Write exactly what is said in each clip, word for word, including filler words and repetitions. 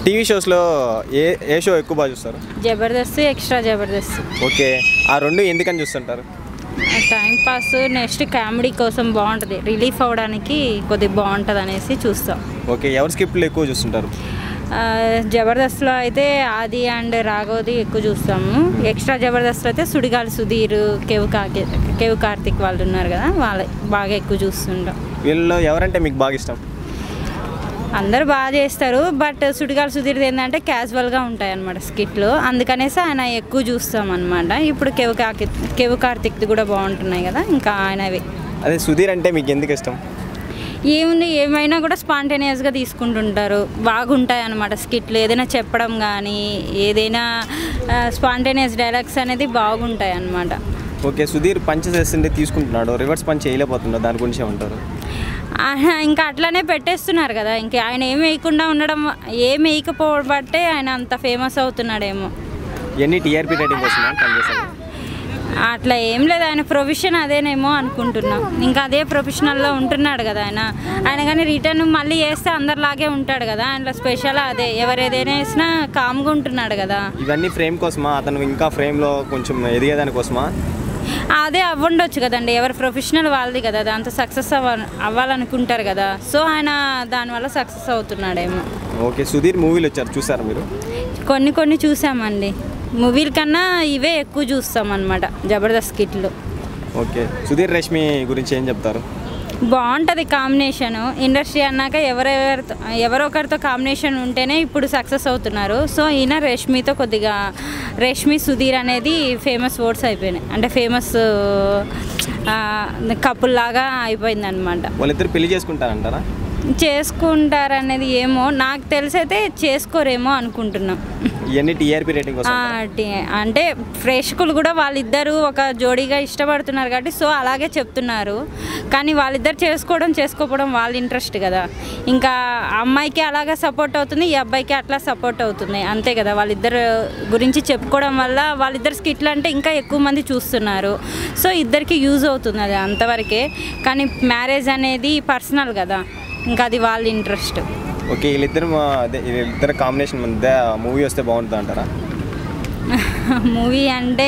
TV షోస్లో ఏ ఏ show ఎక్కువ బాగా చూస్తారు? జబర్దస్త్, ఎక్స్ట్రా జబర్దస్త్. ఓకే, ఆ రెండు ఎందుకని చూస్తుంటారు? టైం పాస్, నెక్స్ట్ కామెడీ కోసం బాగుంటుంది, రిలీఫ్ అవ్వడానికి కొద్దిగా బాగుంటుంది అనేసి చూస్తాం. ఓకే, ఎవరి స్క్రిప్ట్లు ఎక్కువ చూస్తుంటారు? జబర్దస్త్లో అయితే ఆది అండ్ రాఘవది ఎక్కువ చూస్తాము. ఎక్స్ట్రా జబర్దస్త్లో అయితే సుడిగాలి సుధీర్, కేవ్ కాకి కేవ్ కార్తిక్ వాళ్ళు ఉన్నారు కదా, వాళ్ళ బాగా ఎక్కువ చూస్తుంటాం. వీళ్ళలో ఎవరంటే మీకు బాగా ఇష్టం? అందరూ బాగా చేస్తారు, బట్ సుడిగాలి సుధీర్ది ఏంటంటే క్యాజువల్గా ఉంటాయి అన్నమాట స్కిట్లు, అందుకనేసి ఆయన ఎక్కువ చూస్తాం అనమాట. ఇప్పుడు కేవ్ కాకి కేవ్ కార్తిక్ది కూడా బాగుంటున్నాయి కదా, ఇంకా ఆయనవి. అదే సుధీర్ అంటే మీకు ఎందుకు ఇష్టం? ఏముంది, ఏమైనా కూడా స్పాంటేనియస్గా తీసుకుంటుంటారు, బాగుంటాయి అన్నమాట స్కిట్లు. ఏదైనా చెప్పడం కానీ ఏదైనా స్పాంటేనియస్ డైలాగ్స్ అనేది బాగుంటాయి అన్నమాట. ఓకే, సుధీర్ పంచ్ చేస్తుంటే తీసుకుంటున్నాడు, రివర్స్ పంచ్ వేయలేకపోతున్నాడు, దాని గురించి ఏమంటారు? ఇంకా అట్లానే పెట్టేస్తున్నారు కదా, ఇంకా ఆయన ఏం వేయకుండా ఉండడం, ఏం వేయకపోబట్టే ఆయన అంత ఫేమస్ అవుతున్నాడేమో. ఎన్ని టీఆర్పీ రేటింగ్ వస్తుందా పనిచేస్తాను? అట్లా ఏం లేదు, ఆయన ప్రొఫెషన్ అదేనేమో అనుకుంటున్నాం. ఇంకా అదే ప్రొఫెషనల్లో ఉంటున్నాడు కదా ఆయన. ఆయన కానీ రిటర్న్ మళ్ళీ వేస్తే అందరిలాగే ఉంటాడు కదా, ఆయనలో స్పెషల్ అదే. ఎవరు ఏదైనా వేసినా కామ్గా ఉంటున్నాడు కదా. ఇవన్నీ ఫ్రేమ్ కోసమా, అతను ఇంకా ఫ్రేమ్లో కొంచెం ఎదిగేదాని కోసమా? అదే అవ్వండొచ్చు కదండి, ఎవరి ప్రొఫెషనల్ వాళ్ళది కదా, దాంతో సక్సెస్ అవ్వ అవ్వాలనుకుంటారు కదా, సో ఆయన దానివల్ల సక్సెస్ అవుతున్నాడేమో. ఓకే, సుధీర్ మూవీలు వచ్చారు, చూసారు మీరు? కొన్ని కొన్ని చూసామండి, మూవీల కన్నా ఇవే ఎక్కువ చూస్తాం అన్నమాట, జబర్దస్త్ కిట్లు. ఓకే, సుధీర్ రష్మి గురించి ఏం చెప్తారు? బాగుంటుంది కాంబినేషను. ఇండస్ట్రీ అన్నాక ఎవరెవరితో ఎవరొకరితో కాంబినేషన్ ఉంటేనే ఇప్పుడు సక్సెస్ అవుతున్నారు. సో ఈయన రష్మితో కొద్దిగా, రష్మి సుధీర్ అనేది ఫేమస్ వర్డ్స్ అయిపోయినాయి, అంటే ఫేమస్ కపుల్ లాగా అయిపోయింది అనమాట. వాళ్ళిద్దరు పెళ్లి చేసుకుంటారంటారా? చేసుకుంటారనేది ఏమో, నాకు తెలిసైతే చేసుకోరేమో అనుకుంటున్నాం. ఇవన్నీ టీఆర్పీ రేటింగ్ అంటే ప్రేక్షకులు కూడా వాళ్ళిద్దరూ ఒక జోడీగా ఇష్టపడుతున్నారు కాబట్టి సో అలాగే చెప్తున్నారు. కానీ వాళ్ళిద్దరు చేసుకోవడం చేసుకోకపోవడం వాళ్ళ ఇంట్రెస్ట్ కదా. ఇంకా అమ్మాయికి అలాగే సపోర్ట్ అవుతుంది, ఈ అబ్బాయికి అట్లా సపోర్ట్ అవుతుంది, అంతే కదా. వాళ్ళిద్దరు గురించి చెప్పుకోవడం వల్ల వాళ్ళిద్దరు స్కిట్లు అంటే ఇంకా ఎక్కువ మంది చూస్తున్నారు. సో ఇద్దరికి యూజ్ అవుతుంది, అది అంతవరకే. కానీ మ్యారేజ్ అనేది పర్సనల్ కదా, ఇంకా అది వాళ్ళ ఇంట్రెస్ట్. ఓకే, వీళ్ళిద్దరు అదే వీళ్ళిద్దరు కాంబినేషన్ మధ్య మూవీ వస్తే బాగుంటుంది అంటారా? మూవీ అంటే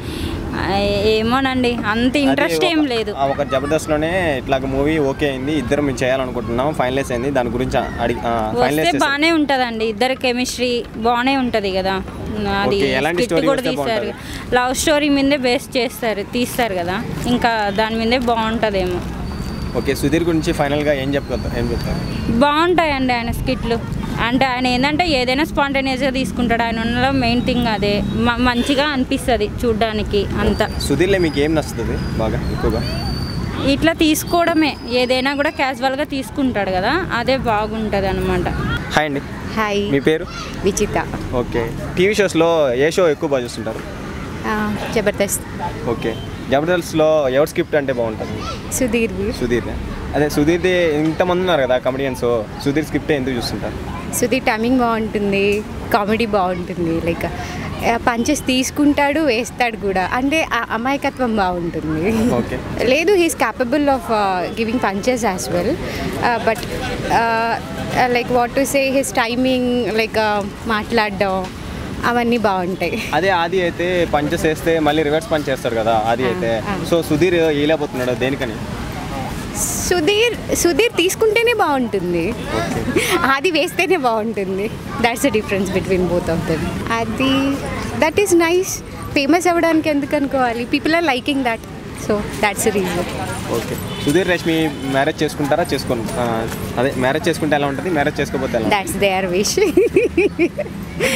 ఏమోనండి, అంత ఇంట్రెస్ట్ ఏం లేదు. ఒక జబర్దస్త్లోనే ఇట్లాగ మూవీ ఓకే అయింది, ఇద్దరు మేము చేయాలనుకుంటున్నాం, ఫైనలైజ్ అయింది, దాని గురించి అడిగి వస్తే బాగానే ఉంటుందండి, ఇద్దరు కెమిస్ట్రీ బాగానే ఉంటుంది కదా. అది స్క్రిప్ట్ కూడా తీస్తారు, లవ్ స్టోరీ మీదే బేస్ చేస్తారు తీస్తారు కదా, ఇంకా దాని మీదే బాగుంటుందేమో. ఓకే, సుధీర్ గురించి ఫైనల్గా ఏం చెప్తారు ఏం చెప్తారు? బాగుంటాయండి ఆయన స్కిట్లు. అంటే ఆయన ఏంటంటే ఏదైనా స్పాంటేనియస్గా తీసుకుంటాడు, ఆయన ఉన్నలో మెయిన్ థింగ్ అదే, మంచిగా అనిపిస్తుంది చూడ్డానికి అంతా. సుధీర్లో మీకు ఏం నచ్చుతుంది బాగా ఎక్కువగా? ఇట్లా తీసుకోవడమే, ఏదైనా కూడా క్యాజువల్గా తీసుకుంటాడు కదా, అదే బాగుంటుంది అనమాట. హాయ్ అండి. హాయ్, మీ పేరు? విచిత. ఓకే, టీవీ షోస్లో ఏ షో ఎక్కువ బాగా చూస్తుంటారు? జబర్దస్త్. ఓకే, జబర్దస్త్లో ఎవరి స్క్రిప్ట్ అంటే బాగుంటుంది? సుధీర్. సుధీర్ అదే సుధీర్ది ఇంతమంది ఉన్నారు కదా కామెడియన్స్, సుధీర్ స్క్రిప్ట్ ఎందుకు చూస్తుంటారు? సుధీర్ టైమింగ్ బాగుంటుంది, కామెడీ బాగుంటుంది, లైక్ పంచెస్ తీసుకుంటాడు వేస్తాడు కూడా, అంటే అమాయకత్వం బాగుంటుంది. ఓకే, లేదు he's capable of giving punches as well, but like what to say his timing, like మాట్లాడడం అవన్నీ బాగుంటాయి. అదే ఆది అయితే పంచెస్ వేస్తే మళ్ళీ రివర్స్ పంచ్ చేస్తాడు కదా ఆది అయితే, సో సుధీర్ వేయలేకపోతున్నాడు దేనికని? సుధీర్ సుధీర్ తీసుకుంటేనే బాగుంటుంది, అది వేస్తేనే బాగుంటుంది. That's the difference between both of them. అది దట్ ఈస్ నైస్, ఫేమస్ అవ్వడానికి ఎందుకు అనుకోవాలి, people are liking that, so that's the reason. Okay, Sudheer Rashmi marriage చేసుకుంటారా చేసుకోను? అదే మ్యారేజ్ చేసుకుంటే ఎలా ఉంటుంది, మ్యారేజ్ చేసుకోకపోతే ఎలా? That's their wish.